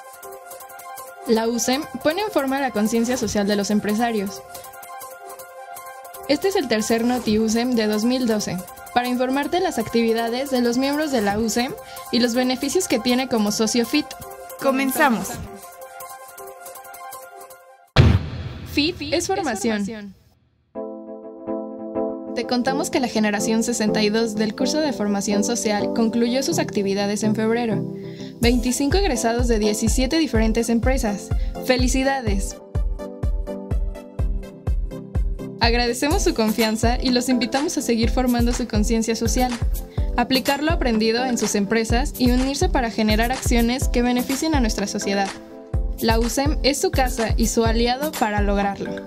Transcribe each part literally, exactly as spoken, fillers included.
La U S E M pone en forma la conciencia social de los empresarios. Este es el tercer Noti-U S E M de dos mil doce, para informarte de las actividades de los miembros de la U S E M y los beneficios que tiene como socio F I T. ¡Comenzamos! F I T es formación. Te contamos que la generación sesenta y dos del curso de formación social concluyó sus actividades en febrero. veinticinco egresados de diecisiete diferentes empresas. ¡Felicidades! Agradecemos su confianza y los invitamos a seguir formando su conciencia social, aplicar lo aprendido en sus empresas y unirse para generar acciones que beneficien a nuestra sociedad. La U S E M es su casa y su aliado para lograrlo.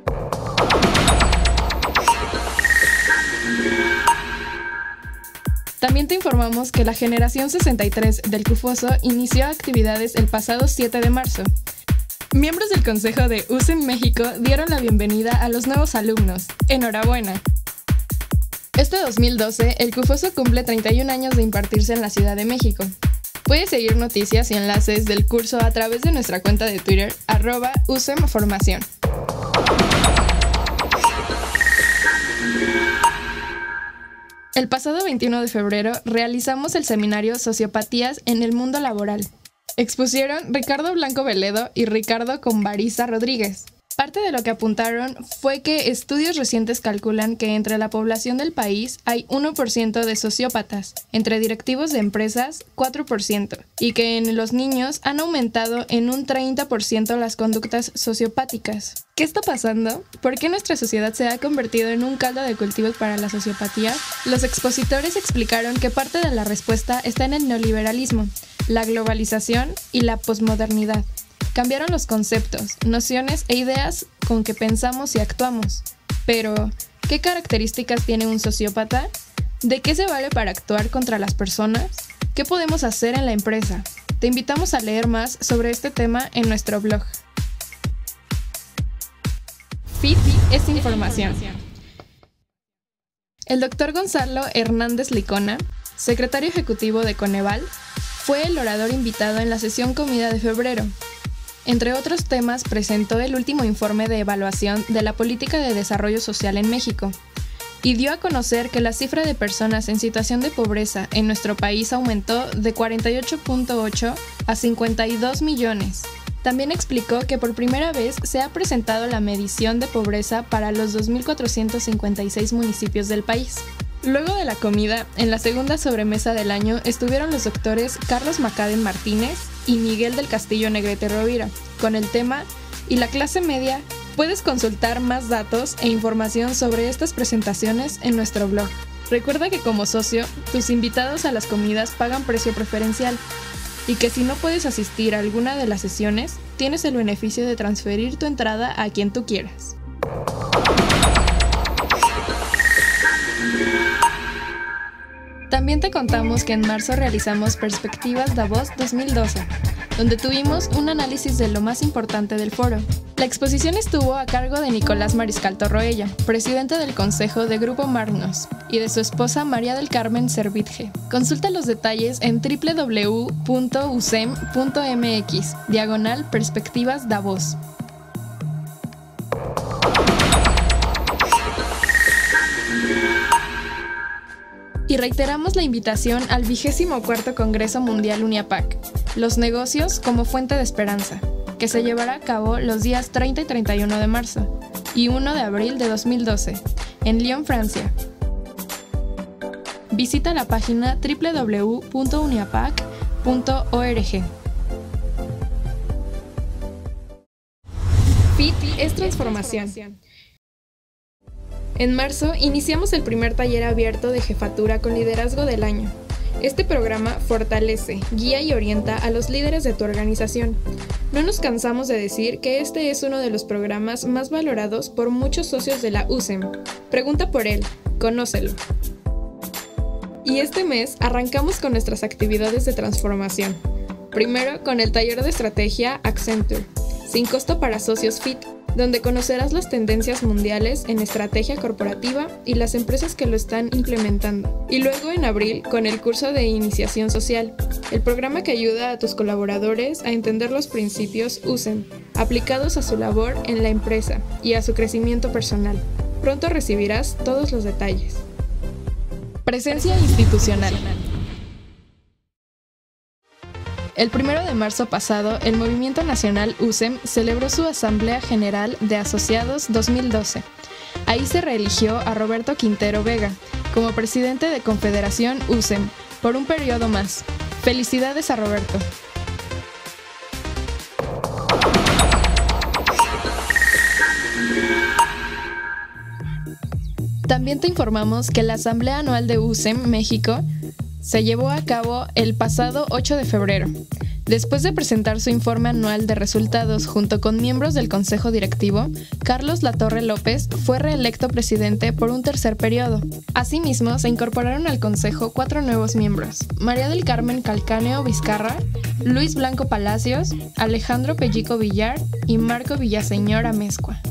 También te informamos que la generación sesenta y tres del CUFOSO inició actividades el pasado siete de marzo. Miembros del Consejo de U S E M México dieron la bienvenida a los nuevos alumnos. ¡Enhorabuena! Este dos mil doce, el CUFOSO cumple treinta y un años de impartirse en la Ciudad de México. Puedes seguir noticias y enlaces del curso a través de nuestra cuenta de Twitter, arroba U S E M Formación. El pasado veintiuno de febrero realizamos el seminario Sociopatías en el Mundo Laboral. Expusieron Ricardo Blanco Veledo y Ricardo Conbariza Rodríguez. Parte de lo que apuntaron fue que estudios recientes calculan que entre la población del país hay uno por ciento de sociópatas, entre directivos de empresas cuatro por ciento, y que en los niños han aumentado en un treinta por ciento las conductas sociopáticas. ¿Qué está pasando? ¿Por qué nuestra sociedad se ha convertido en un caldo de cultivos para la sociopatía? Los expositores explicaron que parte de la respuesta está en el neoliberalismo, la globalización y la posmodernidad. Cambiaron los conceptos, nociones e ideas con que pensamos y actuamos. Pero, ¿qué características tiene un sociópata? ¿De qué se vale para actuar contra las personas? ¿Qué podemos hacer en la empresa? Te invitamos a leer más sobre este tema en nuestro blog. F I T es información. El doctor Gonzalo Hernández Licona, secretario ejecutivo de Coneval, fue el orador invitado en la sesión comida de febrero. Entre otros temas, presentó el último informe de evaluación de la política de desarrollo social en México y dio a conocer que la cifra de personas en situación de pobreza en nuestro país aumentó de cuarenta y ocho punto ocho a cincuenta y dos millones. También explicó que por primera vez se ha presentado la medición de pobreza para los dos mil cuatrocientos cincuenta y seis municipios del país. Luego de la comida, en la segunda sobremesa del año estuvieron los doctores Carlos Macaden Martínez y Miguel del Castillo Negrete Rovira, con el tema ¿Y la clase media? Puedes consultar más datos e información sobre estas presentaciones en nuestro blog. Recuerda que como socio, tus invitados a las comidas pagan precio preferencial y que si no puedes asistir a alguna de las sesiones, tienes el beneficio de transferir tu entrada a quien tú quieras. También te contamos que en marzo realizamos Perspectivas Davos dos mil doce, donde tuvimos un análisis de lo más importante del foro. La exposición estuvo a cargo de Nicolás Mariscal Torroella, presidente del Consejo de Grupo Marnos, y de su esposa María del Carmen Servitje. Consulta los detalles en w w w punto u s e m punto m x, diagonal Perspectivas Davos. Y reiteramos la invitación al vigésimo cuarto Congreso Mundial UNIAPAC, Los Negocios como Fuente de Esperanza, que se llevará a cabo los días treinta y treinta y uno de marzo y uno de abril de dos mil doce, en Lyon, Francia. Visita la página w w w punto uniapac punto org. F I T es transformación. En marzo iniciamos el primer taller abierto de jefatura con liderazgo del año. Este programa fortalece, guía y orienta a los líderes de tu organización. No nos cansamos de decir que este es uno de los programas más valorados por muchos socios de la U S E M. Pregunta por él, conócelo. Y este mes arrancamos con nuestras actividades de transformación. Primero con el taller de estrategia Accenture, sin costo para socios F I T. donde conocerás las tendencias mundiales en estrategia corporativa y las empresas que lo están implementando. Y luego en abril con el curso de Iniciación Social, el programa que ayuda a tus colaboradores a entender los principios U S E M, aplicados a su labor en la empresa y a su crecimiento personal. Pronto recibirás todos los detalles. Presencia institucional. El primero de marzo pasado, el Movimiento Nacional U S E M celebró su Asamblea General de Asociados dos mil doce. Ahí se reeligió a Roberto Quintero Vega como presidente de Confederación U S E M por un periodo más. ¡Felicidades a Roberto! También te informamos que la Asamblea Anual de U S E M México se llevó a cabo el pasado ocho de febrero. Después de presentar su informe anual de resultados junto con miembros del Consejo Directivo, Carlos Latorre López fue reelecto presidente por un tercer periodo. Asimismo, se incorporaron al Consejo cuatro nuevos miembros: María del Carmen Calcáneo Vizcarra, Luis Blanco Palacios, Alejandro Pellico Villar y Marco Villaseñor Amezcua.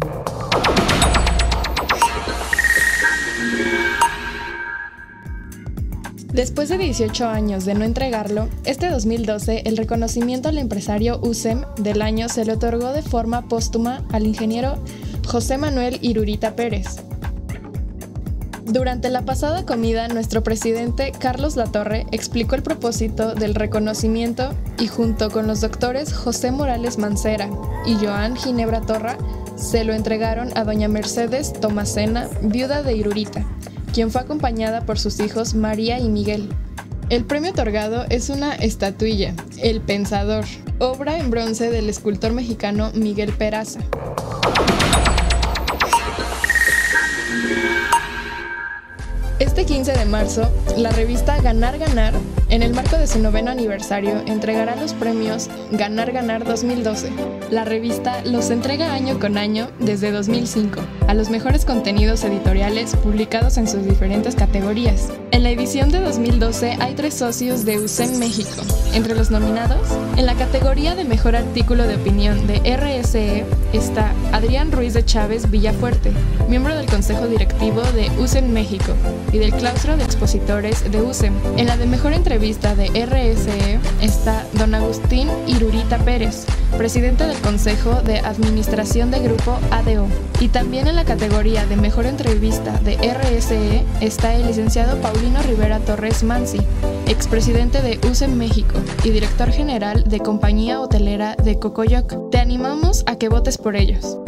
Después de dieciocho años de no entregarlo, este dos mil doce el reconocimiento al empresario U S E M del año se le otorgó de forma póstuma al ingeniero José Manuel Irurita Pérez. Durante la pasada comida, nuestro presidente Carlos Latorre explicó el propósito del reconocimiento y junto con los doctores José Morales Mancera y Joan Ginebra Torra, se lo entregaron a doña Mercedes Tomasena, viuda de Irurita, quien fue acompañada por sus hijos María y Miguel. El premio otorgado es una estatuilla, El Pensador, obra en bronce del escultor mexicano Miguel Peraza. Este quince de marzo, la revista Ganar Ganar, en el marco de su noveno aniversario, entregará los premios Ganar Ganar dos mil doce. La revista los entrega año con año desde dos mil cinco a los mejores contenidos editoriales publicados en sus diferentes categorías. En la edición de dos mil doce hay tres socios de U S E M México. Entre los nominados, en la categoría de Mejor Artículo de Opinión de R S E está Adrián Ruiz de Chávez Villafuerte, miembro del Consejo Directivo de U S E M México y del Claustro de Expositores de U S E M. En la de Mejor Entrevista de R S E está don Agustín Irurita Pérez, presidente del Consejo de Administración de Grupo A D O. Y también en la categoría de Mejor Entrevista de R S E está el licenciado Paulino Rivera Torres Mansi, expresidente de U S E M México y director general de Compañía Hotelera de Cocoyoc. Te animamos a que votes por ellos.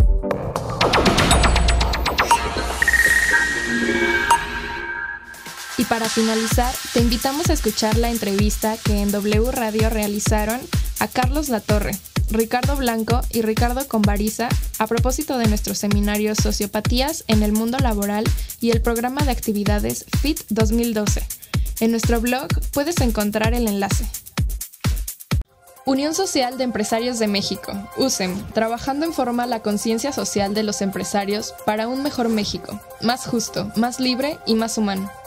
Y para finalizar, te invitamos a escuchar la entrevista que en W Radio realizaron a Carlos Latorre, Ricardo Blanco y Ricardo Convariza a propósito de nuestros seminarios Sociopatías en el Mundo Laboral y el programa de actividades F I T dos mil doce. En nuestro blog puedes encontrar el enlace. Unión Social de Empresarios de México, U S E M, trabajando en forma la conciencia social de los empresarios para un mejor México, más justo, más libre y más humano.